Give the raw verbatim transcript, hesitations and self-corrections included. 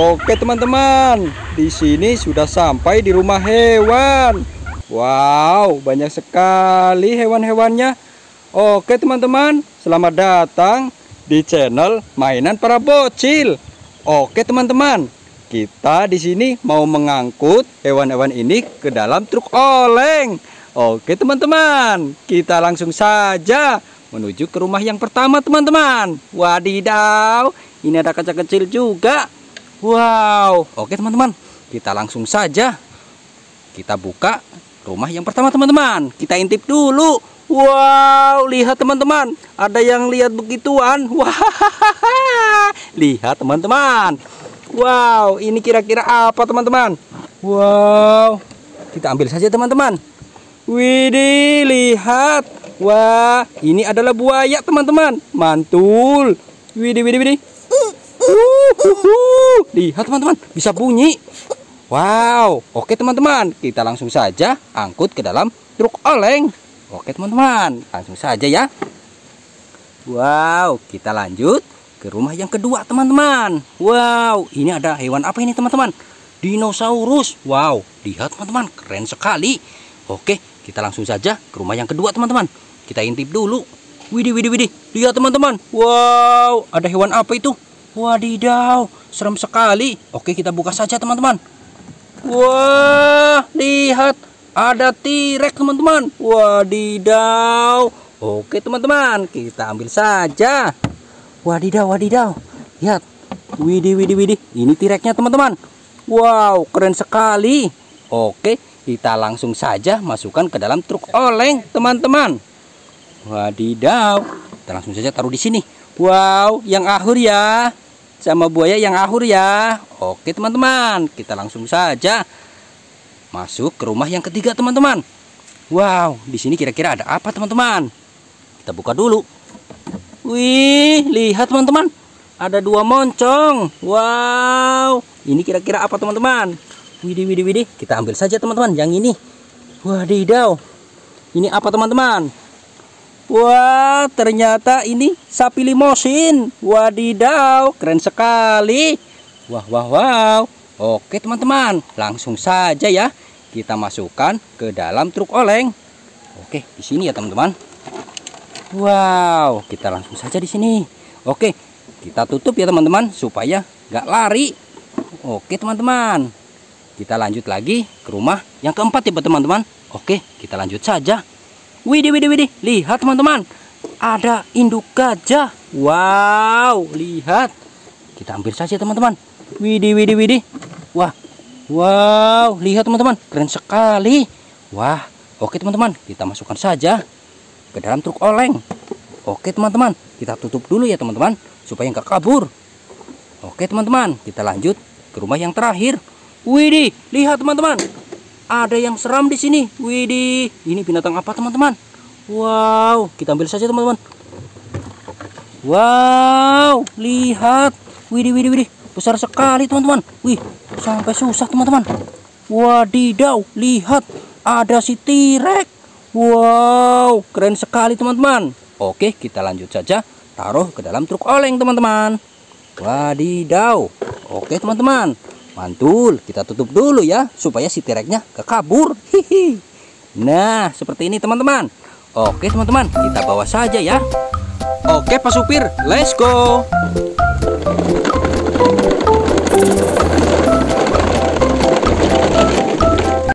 Oke teman-teman, di sini sudah sampai di rumah hewan. Wow, banyak sekali hewan-hewannya. Oke teman-teman, selamat datang di channel Mainan Para Bocil. Oke teman-teman, kita di sini mau mengangkut hewan-hewan ini ke dalam truk oleng. Oke teman-teman, kita langsung saja menuju ke rumah yang pertama teman-teman. Wadidaw, ini ada kaca kecil juga. Wow, oke teman-teman, kita langsung saja kita buka rumah yang pertama teman-teman. Kita intip dulu. Wow, lihat teman-teman, ada yang lihat begituan. Wah, lihat teman-teman. Wow, ini kira-kira apa teman-teman? Wow, kita ambil saja teman-teman. Widih, lihat. Wah, ini adalah buaya teman-teman. Mantul. Widih, widih, widih. Uhuhu. Lihat teman-teman, bisa bunyi. Wow, oke teman-teman, kita langsung saja angkut ke dalam truk oleng. Oke teman-teman, langsung saja ya. Wow, kita lanjut ke rumah yang kedua teman-teman. Wow, ini ada hewan apa ini teman-teman? Dinosaurus. Wow, lihat teman-teman, keren sekali. Oke, kita langsung saja ke rumah yang kedua teman-teman. Kita intip dulu. Widih, widih, widih. Lihat teman-teman. Wow, ada hewan apa itu? Wadidaw, serem sekali. Oke, kita buka saja teman-teman. Wah, lihat, ada T-Rex teman-teman. Wadidaw. Oke teman-teman, kita ambil saja. Wadidaw, wadidaw. Lihat. Widih, widih, widih. Ini T-Rex-nya teman-teman. Wow, keren sekali. Oke, kita langsung saja masukkan ke dalam truk oleng teman-teman. Wadidaw. Kita langsung saja taruh di sini. Wow, yang ahur ya. Sama buaya yang ahur ya. Oke teman-teman, kita langsung saja masuk ke rumah yang ketiga teman-teman. Wow, di sini kira-kira ada apa teman-teman? Kita buka dulu. Wih, lihat teman-teman, ada dua moncong. Wow, ini kira-kira apa teman-teman? Widih, widih, widih. Kita ambil saja teman-teman yang ini. Wadidaw, ini apa teman-teman? Wah, ternyata ini sapi limosin. Wadidaw, keren sekali. Wah, wah, wow. Oke teman-teman, langsung saja ya kita masukkan ke dalam truk oleng. Oke, di sini ya teman-teman. Wow, kita langsung saja di sini. Oke, kita tutup ya teman-teman supaya nggak lari. Oke teman-teman, kita lanjut lagi ke rumah yang keempat ya teman-teman. Oke, kita lanjut saja. Widih, widih, widih. Lihat teman-teman, ada induk gajah. Wow, lihat. Kita ambil saja teman-teman. Widih, widih, widih. Wah, wow, lihat teman-teman, keren sekali. Wah, oke teman-teman, kita masukkan saja ke dalam truk oleng. Oke teman-teman, kita tutup dulu ya teman-teman supaya nggak kabur. Oke teman-teman, kita lanjut ke rumah yang terakhir. Widih, lihat teman-teman, ada yang seram di sini. Widih, ini binatang apa teman-teman? Wow, kita ambil saja teman-teman. Wow, lihat. Widih, widih, widih, besar sekali teman-teman. Wih, sampai susah teman-teman. Wadidaw, lihat, ada si T-Rex. Wow, keren sekali teman-teman. Oke, kita lanjut saja taruh ke dalam truk oleng teman-teman. Wadidaw. Oke teman-teman, mantul, kita tutup dulu ya supaya si T-Rex-nya kekabur. Hihi. Nah, seperti ini teman-teman. Oke teman-teman, kita bawa saja ya. Oke Pak Supir, let's go.